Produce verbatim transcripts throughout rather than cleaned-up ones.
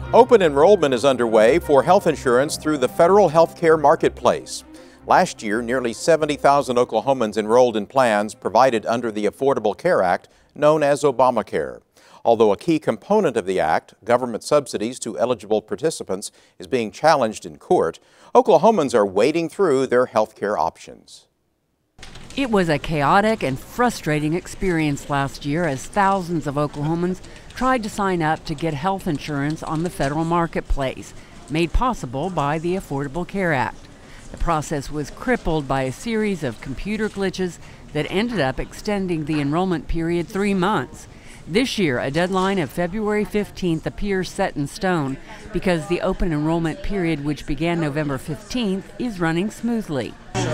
Open enrollment is underway for health insurance through the federal health care marketplace. Last year, nearly seventy thousand Oklahomans enrolled in plans provided under the Affordable Care Act, known as Obamacare. Although a key component of the act, government subsidies to eligible participants, is being challenged in court, Oklahomans are wading through their health care options. It was a chaotic and frustrating experience last year as thousands of Oklahomans tried to sign up to get health insurance on the federal marketplace, made possible by the Affordable Care Act. The process was crippled by a series of computer glitches that ended up extending the enrollment period three months. This year, a deadline of February fifteenth appears set in stone because the open enrollment period, which began November fifteenth, is running smoothly.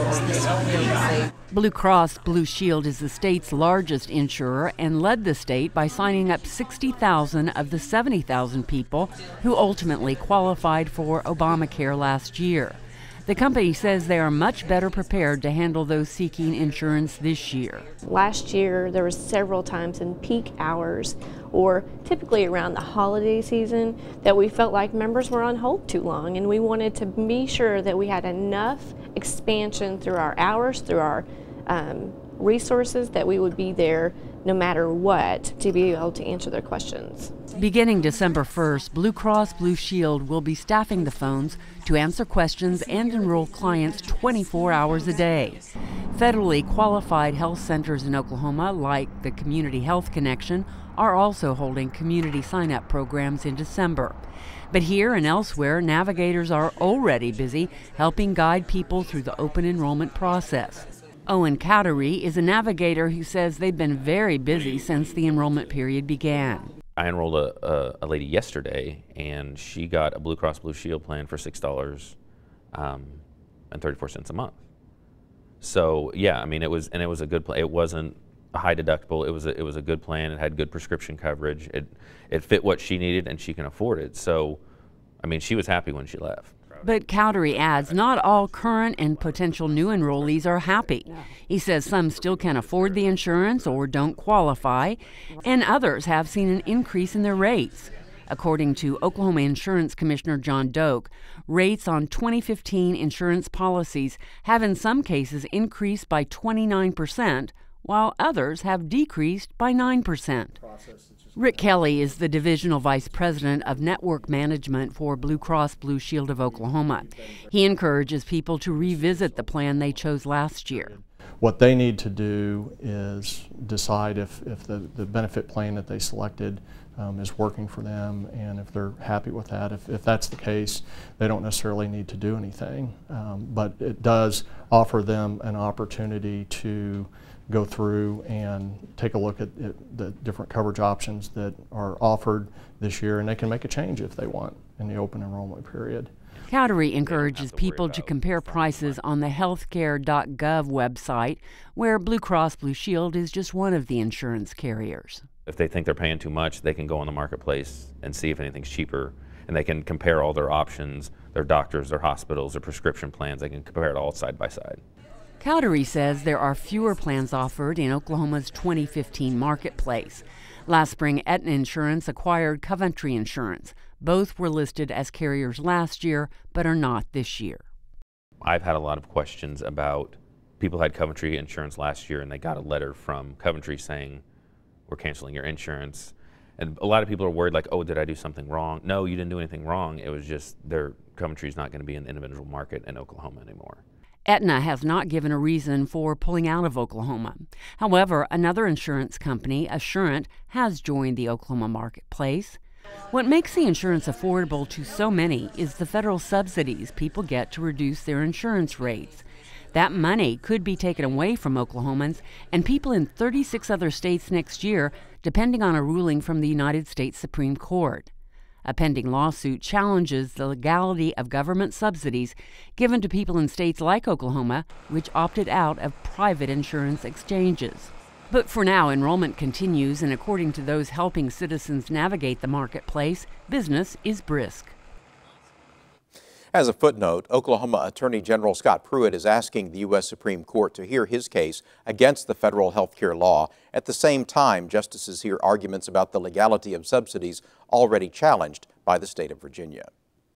Blue Cross Blue Shield is the state's largest insurer and led the state by signing up sixty thousand of the seventy thousand people who ultimately qualified for Obamacare last year. The company says they are much better prepared to handle those seeking insurance this year. Last year, there were several times in peak hours, or typically around the holiday season, that we felt like members were on hold too long, and we wanted to be sure that we had enough expansion through our hours, through our um, resources, that we would be there no matter what to be able to answer their questions. Beginning December first, Blue Cross Blue Shield will be staffing the phones to answer questions and enroll clients twenty-four hours a day. Federally qualified health centers in Oklahoma, like the Community Health Connection, are also holding community sign-up programs in December. But here and elsewhere, navigators are already busy helping guide people through the open enrollment process. Owen Cowdery is a navigator who says they've been very busy since the enrollment period began. I enrolled a, a, a lady yesterday, and she got a Blue Cross Blue Shield plan for six dollars um, and thirty-four cents a month. So yeah, I mean, it was, and it was a good plan. It wasn't a high deductible. It was a, it was a good plan. It had good prescription coverage. It it fit what she needed, and she can afford it. So, I mean, she was happy when she left. But Cowdery adds not all current and potential new enrollees are happy. He says some still can't afford the insurance or don't qualify, and others have seen an increase in their rates. According to Oklahoma Insurance Commissioner John Doak, rates on twenty fifteen insurance policies have in some cases increased by twenty-nine percent, while others have decreased by nine percent. Rick Kelly is the Divisional Vice President of Network Management for Blue Cross Blue Shield of Oklahoma. He encourages people to revisit the plan they chose last year. What they need to do is decide if, if the, the benefit plan that they selected um, is working for them, and if they're happy with that. If, if that's the case, they don't necessarily need to do anything. Um, but it does offer them an opportunity to go through and take a look at it, the different coverage options that are offered this year, and they can make a change if they want in the open enrollment period. Cowdery encourages people to compare prices on the healthcare dot gov website, where Blue Cross Blue Shield is just one of the insurance carriers. If they think they're paying too much, they can go on the marketplace and see if anything's cheaper, and they can compare all their options, their doctors, their hospitals, their prescription plans. They can compare it all side by side. Cowdery says there are fewer plans offered in Oklahoma's twenty fifteen marketplace. Last spring, Aetna Insurance acquired Coventry Insurance. Both were listed as carriers last year, but are not this year. I've had a lot of questions about people who had Coventry Insurance last year, and they got a letter from Coventry saying, we're canceling your insurance. And a lot of people are worried, like, oh, did I do something wrong? No, you didn't do anything wrong. It was just their Coventry's not going to be in the individual market in Oklahoma anymore. Aetna has not given a reason for pulling out of Oklahoma. However, another insurance company, Assurant, has joined the Oklahoma marketplace. What makes the insurance affordable to so many is the federal subsidies people get to reduce their insurance rates. That money could be taken away from Oklahomans and people in thirty-six other states next year, depending on a ruling from the United States Supreme Court. A pending lawsuit challenges the legality of government subsidies given to people in states like Oklahoma, which opted out of private insurance exchanges. But for now, enrollment continues, and according to those helping citizens navigate the marketplace, business is brisk. As a footnote, Oklahoma Attorney General Scott Pruitt is asking the U S Supreme Court to hear his case against the federal health care law. At the same time, justices hear arguments about the legality of subsidies already challenged by the state of Virginia.